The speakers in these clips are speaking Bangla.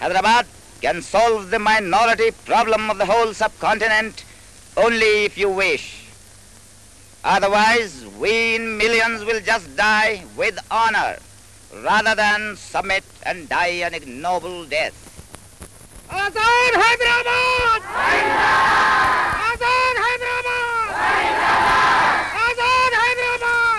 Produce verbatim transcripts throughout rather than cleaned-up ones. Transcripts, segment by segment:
Hyderabad can solve the minority problem of the whole subcontinent only if you wish. Otherwise, we in millions will just die with honor rather than submit and die an ignoble death. Azad Hyderabad! Azad Hyderabad! Azad Hyderabad!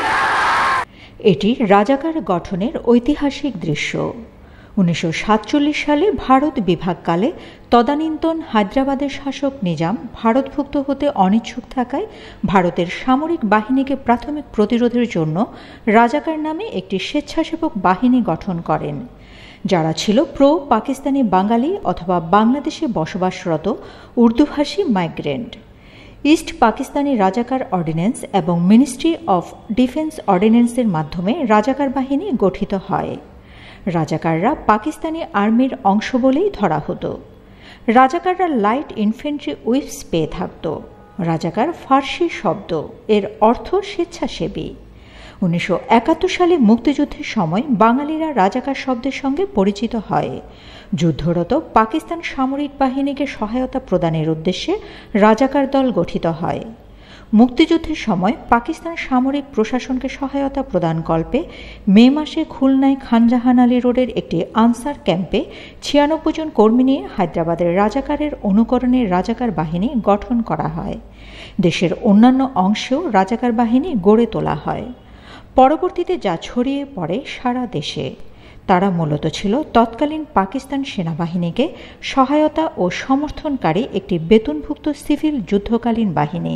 এটি রাজাকার গঠনের ঐতিহাসিক দৃশ্য। উনিশশো সাতচল্লিশ সালে ভারত বিভাগকালে তদানীন্তন হায়দ্রাবাদের শাসক নিজাম ভারতভুক্ত হতে অনিচ্ছুক থাকায় ভারতের সামরিক বাহিনীকে প্রাথমিক প্রতিরোধের জন্য রাজাকার নামে একটি স্বেচ্ছাসেবক বাহিনী গঠন করেন, যারা ছিল প্রো পাকিস্তানি বাঙালি অথবা বাংলাদেশে বসবাসরত উর্দুভাষী মাইগ্রেন্ট। ইস্ট পাকিস্তানি রাজাকার অর্ডিন্যান্স এবং মিনিস্ট্রি অফ ডিফেন্স অর্ডিন্যান্সের মাধ্যমে রাজাকার বাহিনী গঠিত হয়। রাজাকাররা পাকিস্তানি আর্মির অংশ বলেই ধরা হতো। রাজাকাররা লাইট ইনফেন্ট্রি উইপস পেয়ে থাকত। রাজাকার ফার্সি শব্দ, এর অর্থ স্বেচ্ছাসেবী। উনিশশো একাত্তর সালে মুক্তিযুদ্ধের সময় বাঙালিরা রাজাকার শব্দের সঙ্গে পরিচিত হয়। যুদ্ধরত পাকিস্তান সামরিক বাহিনীকে সহায়তা প্রদানের উদ্দেশ্যে রাজাকার দল গঠিত হয়। মুক্তিযুদ্ধের সময় পাকিস্তান সামরিক প্রশাসনকে সহায়তা প্রদানকল্পে মে মাসে খুলনায় খানজাহান আলী রোডের একটি আনসার ক্যাম্পে ছিয়ানব্বই জন কর্মী নিয়ে হায়দ্রাবাদের রাজাকারের অনুকরণে রাজাকার বাহিনী গঠন করা হয়। দেশের অন্যান্য অংশেও রাজাকার বাহিনী গড়ে তোলা হয়। পরবর্তীতে যা ছড়িয়ে পড়ে সারা দেশে, তারা মূলত ছিল তৎকালীন পাকিস্তান সেনাবাহিনীকে সহায়তা ও সমর্থনকারী একটি বেতনভুক্ত সিভিল যুদ্ধকালীন বাহিনী।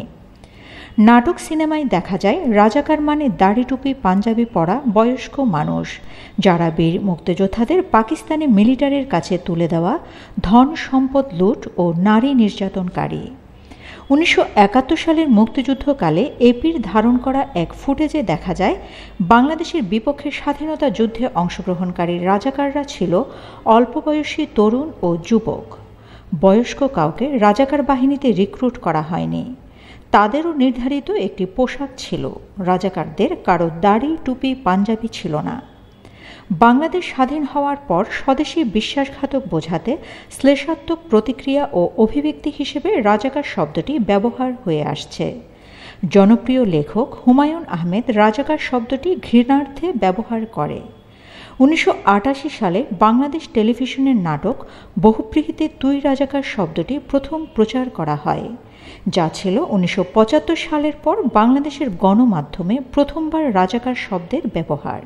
নাটক সিনেমায় দেখা যায় রাজাকার মানে দাড়ি টুপি পাঞ্জাবি পরা বয়স্ক মানুষ, যারা বীর মুক্তিযোদ্ধাদের পাকিস্তানি মিলিটারির কাছে তুলে দেওয়া ধন সম্পদ লুট ও নারী নির্যাতনকারী। উনিশশো একাত্তর সালের মুক্তিযুদ্ধকালে এপির ধারণ করা এক ফুটেজে দেখা যায় বাংলাদেশের বিপক্ষে স্বাধীনতা যুদ্ধে অংশগ্রহণকারী রাজাকাররা ছিল অল্প বয়সী তরুণ ও যুবক। বয়স্ক কাউকে রাজাকার বাহিনীতে রিক্রুট করা হয়নি। তাদেরও নির্ধারিত একটি পোশাক ছিল। রাজাকারদের কারো দাড়ি টুপি পাঞ্জাবি ছিল না। বাংলাদেশ স্বাধীন হওয়ার পর স্বদেশী বিশ্বাসঘাতক বোঝাতে শ্লেষাত্মক প্রতিক্রিয়া ও অভিব্যক্তি হিসেবে রাজাকার শব্দটি ব্যবহার হয়ে আসছে। জনপ্রিয় লেখক হুমায়ুন আহমেদ রাজাকার শব্দটি ঘৃণার্থে ব্যবহার করে। উনিশশো আটাশি সালে বাংলাদেশ টেলিভিশনের নাটক বহুব্রীহিতে তুই রাজাকার শব্দটি প্রথম প্রচার করা হয়, যা ছিল উনিশশো পঁচাত্তর সালের পর বাংলাদেশের গণমাধ্যমে প্রথমবার রাজাকার শব্দের ব্যবহার।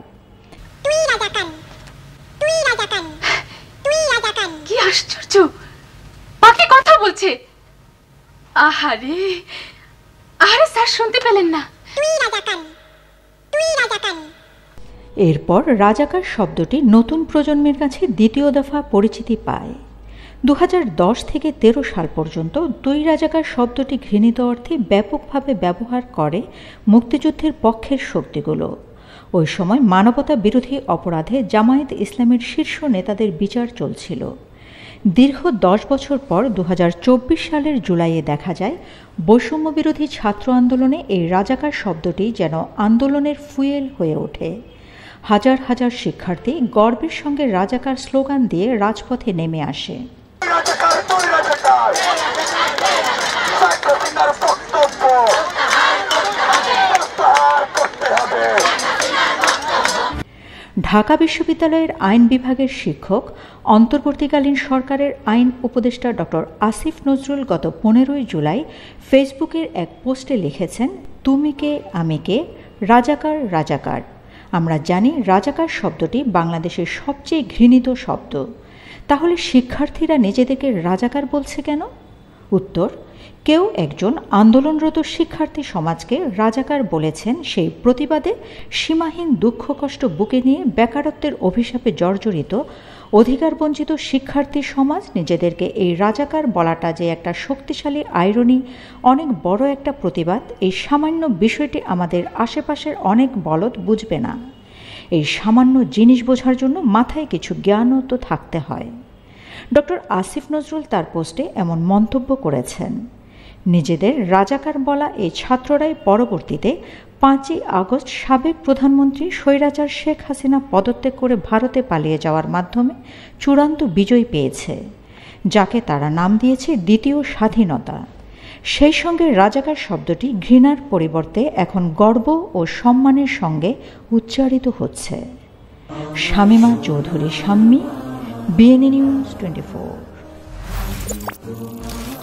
কি আশ্চর্য, পাখি কথা বলছে। আহারে, আরে স্যার শুনতে পেলেন না? এরপর রাজাকার শব্দটি নতুন প্রজন্মের কাছে দ্বিতীয় দফা পরিচিতি পায়। দু হাজার দশ থেকে তেরো সাল পর্যন্ত দুই রাজাকার শব্দটি ঘৃণিত অর্থে ব্যাপকভাবে ব্যবহার করে মুক্তিযুদ্ধের পক্ষের শক্তিগুলো। ওই সময় মানবতা বিরোধী অপরাধে জামায়াত ইসলামের শীর্ষ নেতাদের বিচার চলছিল। দীর্ঘ দশ বছর পর দু হাজার চব্বিশ সালের জুলাইয়ে দেখা যায় বৈষম্য বিরোধী ছাত্র আন্দোলনে এই রাজাকার শব্দটি যেন আন্দোলনের ফুয়েল হয়ে ওঠে। হাজার হাজার শিক্ষার্থী গর্বের সঙ্গে রাজাকার স্লোগান দিয়ে রাজপথে নেমে আসে। ঢাকা বিশ্ববিদ্যালয়ের আইন বিভাগের শিক্ষক, অন্তর্বর্তীকালীন সরকারের আইন উপদেষ্টা ডক্টর আসিফ নজরুল গত পনেরোই জুলাই ফেসবুকের এক পোস্টে লিখেছেন, তুমি কে আমি কে, রাজাকার রাজাকার। আমরা জানি রাজাকার শব্দটি বাংলাদেশের সবচেয়ে ঘৃণিত শব্দ, তাহলে শিক্ষার্থীরা নিজেদেরকে রাজাকার বলছে কেন? উত্তর, কেউ একজন আন্দোলনরত শিক্ষার্থী সমাজকে রাজাকার বলেছেন সেই প্রতিবাদে সীমাহীন দুঃখ কষ্ট বুকে নিয়ে বেকারত্বের অভিশাপে জর্জরিত অধিকারবঞ্চিত শিক্ষার্থী সমাজ নিজেদেরকে এই রাজাকার বলাটা যে একটা শক্তিশালী আইরনি, অনেক বড় একটা প্রতিবাদ, এই সামান্য বিষয়টি আমাদের আশেপাশের অনেক বলদ বুঝবে না। এই সামান্য জিনিস বোঝার জন্য মাথায় কিছু জ্ঞানও তো থাকতে হয়। ডক্টর আসিফ নজরুল তার পোস্টে এমন মন্তব্য করেছেন। নিজেদের রাজাকার বলা এই ছাত্ররাই পরবর্তীতে পাঁচই আগস্ট সাবেক প্রধানমন্ত্রী স্বৈরাচার শেখ হাসিনা পদত্যাগ করে ভারতে পালিয়ে যাওয়ার মাধ্যমে চূড়ান্ত বিজয় পেয়েছে, যাকে তারা নাম দিয়েছে দ্বিতীয় স্বাধীনতা। সেই সঙ্গে রাজাকার শব্দটি ঘৃণার পরিবর্তে এখন গর্ব ও সম্মানের সঙ্গে উচ্চারিত হচ্ছে। Shamima Chowdhury Shammi, BNA news twenty four.